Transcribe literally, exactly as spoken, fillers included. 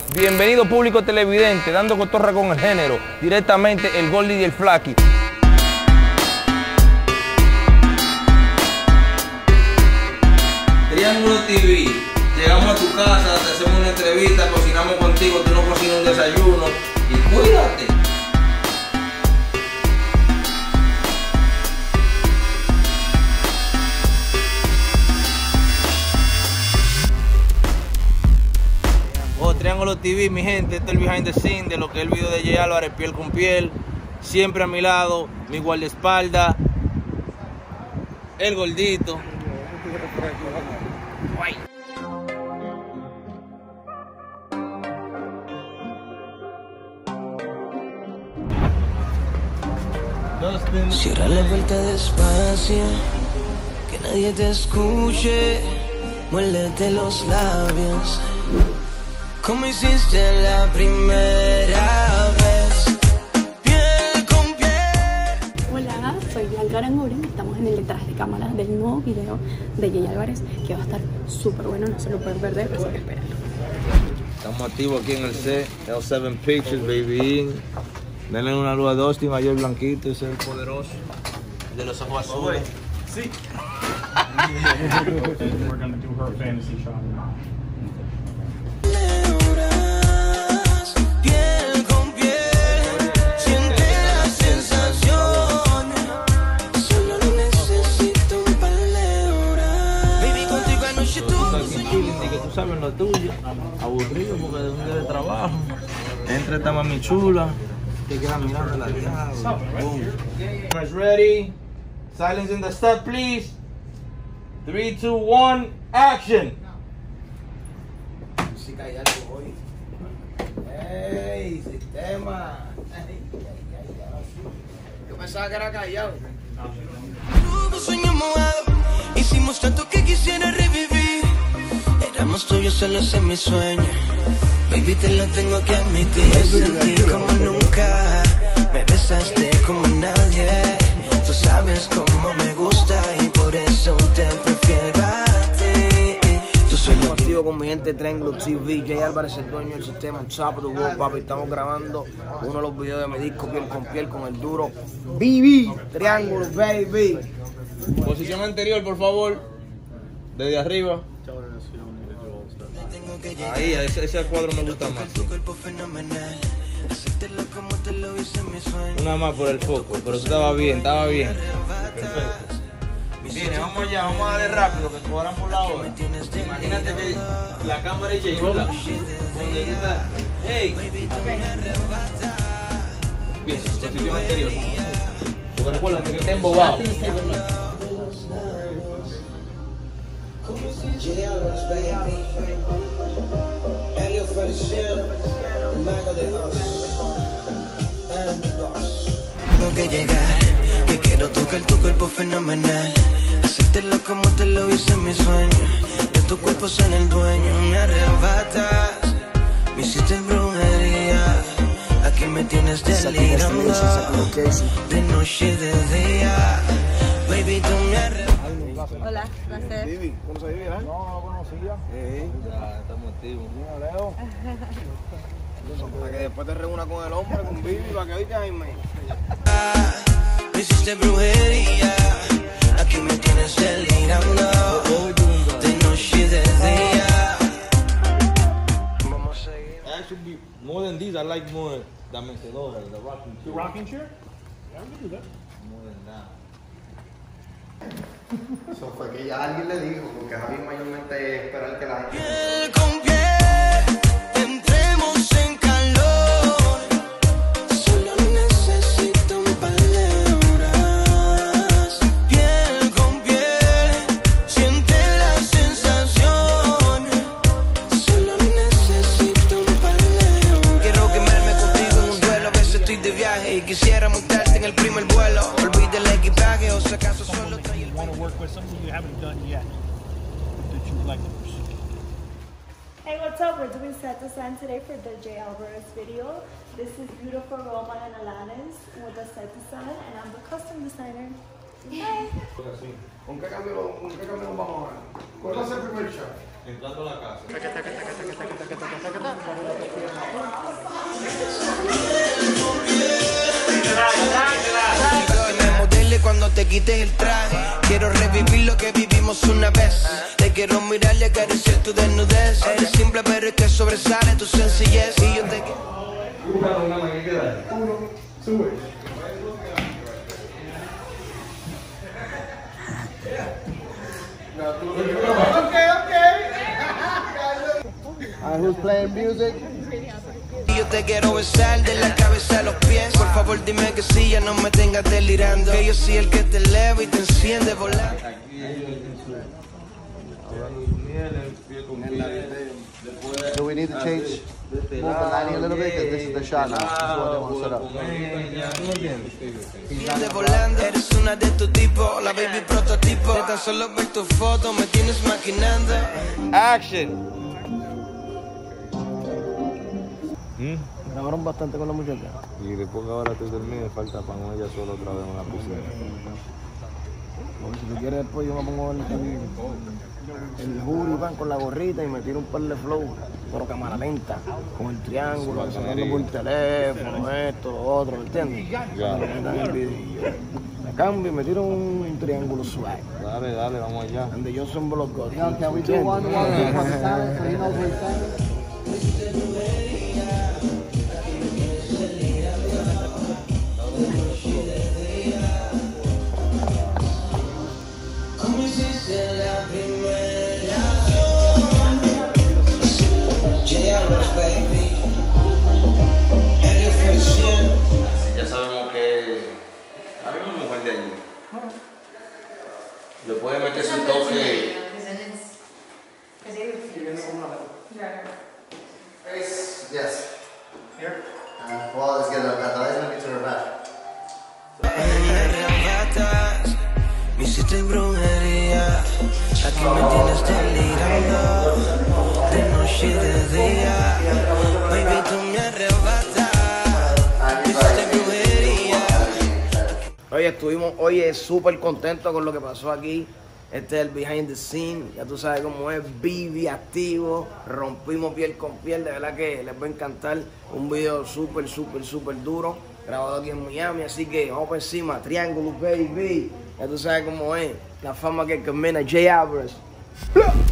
Bienvenido público televidente, dando cotorra con el género, directamente el Goldie y el Flaky. Triángulo T V, llegamos a tu casa, te hacemos una entrevista, cocinamos contigo, tú nos cocinas un desayuno y cuídate. Oh, Triángulo T V, mi gente, este es el behind the scene de lo que es el video de Jay Álvarez, piel con piel. Siempre a mi lado, mi guardaespaldas, el gordito. Guay. Cierra la vuelta despacio, que nadie te escuche. Muérdete los labios, como hiciste la primera vez, piel con piel. Hola, soy Bianca Aranguren, estamos en el detrás de cámaras del nuevo video de Jay Álvarez, que va a estar súper bueno, no se lo pueden perder, así que espérenlo. Estamos activos aquí en el C, L siete Pictures, baby. Denle una luz a Dusty, mayor blanquito, ese es el poderoso, el de los ojos azules. Sí. We're gonna do her fantasy shot. Piel con piel, siente la sensación. Solo necesito un par de horas. Baby, contigo anoche tú. Que tú sabes lo tuyo, aburrido porque de un día de trabajo. Entra esta mami chula, te queda mirando la diabla. Boom. Guys ready? Silence in the set, please. three, two, one, action. Música y algo hoy. ¡Ey, sistema! Yo pensaba que era callado. Tuvo sueño mojado, hicimos tanto que quisiera revivir. Éramos tuyos solos en mi sueño. Baby, te lo tengo que admitir. Sentí como nunca, me besaste como nadie. Tú sabes cómo me gusta y por eso te prefiero a ti. Tú sueño Activo con mi gente Triángulo T V, Jay Álvarez, el dueño del sistema, Top of the World, papi. Estamos grabando uno de los videos de mi disco Piel con Piel con el duro B B, Triángulo, baby. Posición anterior, por favor, desde arriba. Ahí, ese, ese cuadro me gusta más. Una más por el foco, pero tú estaba bien, estaba bien. Perfecto. Viene, vamos allá, vamos a darle rápido, que cobran por la hora. Imagínate que la cámara es Jay, ¿verdad? ¡Hey! Bien, posición anterior. Porque recuerda que está embobado. Tengo que llegar, que quiero tocar tu cuerpo fenomenal. Hacértelo como te lo hice en mi sueño. De tu cuerpo soy el dueño. Me arrebatas, me hiciste brujería. Aquí me tienes delirando, de noche y de día. Baby, tú me arrebatas. Hola, placer. Vivi, ¿conoces a Vivi, eh? No, no lo conocía. Sí, ya estamos activos. Mira, Leo. Para que después te reúna con el hombre, con Vivi, para que oigas, Jaime. Me hiciste brujería. Aquí me tienes delirando, de noche y de día. Vamos a seguir. Actually, more than these, I like more la mecedora, the rocking chair. The rocking chair? Yeah, we can do that. More than that. Eso fue que ya alguien le dijo, porque Javi mayormente espera que la gente... Piel con piel, entremos en calor. Solo necesito un par de horas. Piel con piel, siente la sensación. Solo necesito un par de horas. Quiero quemarme contigo en un duelo. A veces estoy de viaje y quisiera montarte en el primer vuelo. Olvide el equipaje o si acaso solo trae el... Want to work with something you haven't done yet that you would like to pursue? Hey, what's up? We're doing set design today for the Jay Álvarez video. This is beautiful Roma and Alanis with the set design, and I'm the custom designer. Hey. ¿Con qué cambio, con qué cambio nos vamos a ver? ¿Cuál va a ser el primer shot? Entrando a la casa. quites el traje. Quiero revivir lo que vivimos una vez. Te quiero mirar y acariciar tu desnudez. Eres simple pero es que sobresale tu sencillez. Y yo te quiero. And who's playing music? Y yo te quiero besar de la cabeza a los pies. Por favor dime que sí, ya no me tengas delirando. Que yo soy el que te eleva y te enciende volando. Do we need to change move the lighting a little bit? Because this is the shot now. This is what they want to set up. Enciende volando. Eres una de tu tipo, la baby prototipo. De tan solo ver tu foto me tienes maquinando. Action. ¿Mm? Grabaron bastante con la muchacha. Y después que ahora te termine, falta para ella solo otra vez en la piscina. Porque si tú quieres después yo me pongo el, el hoodie van con la gorrita y me tiro un par de flow, pero cámara lenta, con el triángulo, hablando por teléfono, esto, lo otro, ¿me entiendes? Ya. Me metan el video. Me cambio y me tiro un triángulo swag. Dale, dale, vamos allá. And the Johnson Block God. Yo, can we do one one one seven so he knows what he's saying? Ya sabemos que a mí me mujer de allí. Le puede meter su toque. Yes. Here? Uh, well, es que la cabeza me quiso robar. Me arrebatas, me hiciste brujería. Aquí me tienes delirando, de noche y de día. Baby, tú me arrebatas, me hiciste brujería. Oye, estuvimos, oye, súper contentos con lo que pasó aquí. Este es el behind the scene, ya tú sabes cómo es, Vivi activo, rompimos piel con piel, de verdad que les va a encantar. Un video súper, súper, súper duro, grabado aquí en Miami, así que vamos por encima, Triángulo, baby, ya tú sabes cómo es, la fama que camina, Jay Alvarez.